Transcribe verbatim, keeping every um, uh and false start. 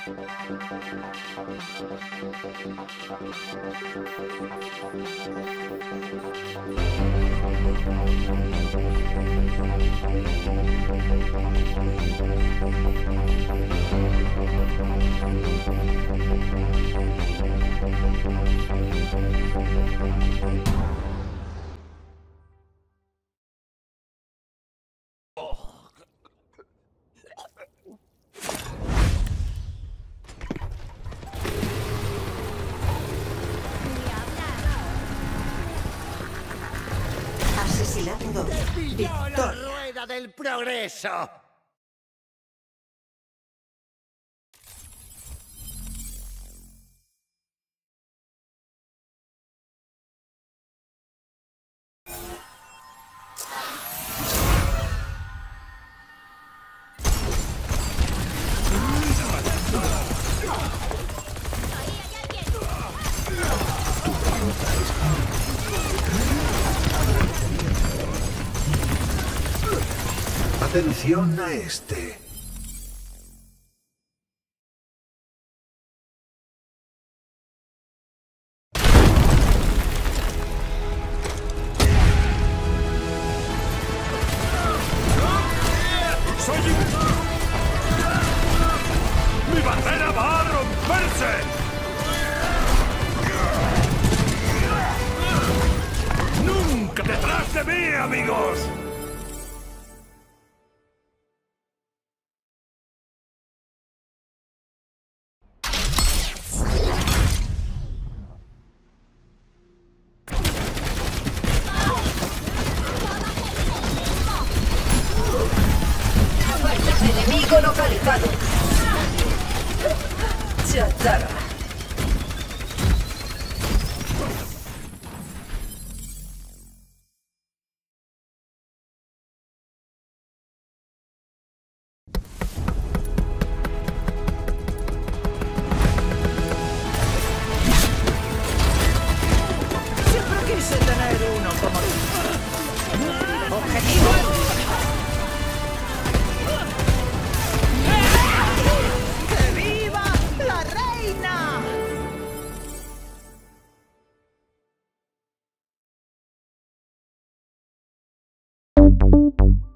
Asesinato dos. ¡Pilló la Victoria. rueda del progreso! Atención a este. ¡Soy... ¡Mi bandera va a romperse! ¡Nunca detrás de mí, amigos! Enemigo localizado. Chatarra. Siempre quise tener uno como tú. Objetivo. ¡Que viva la reina! Thank you.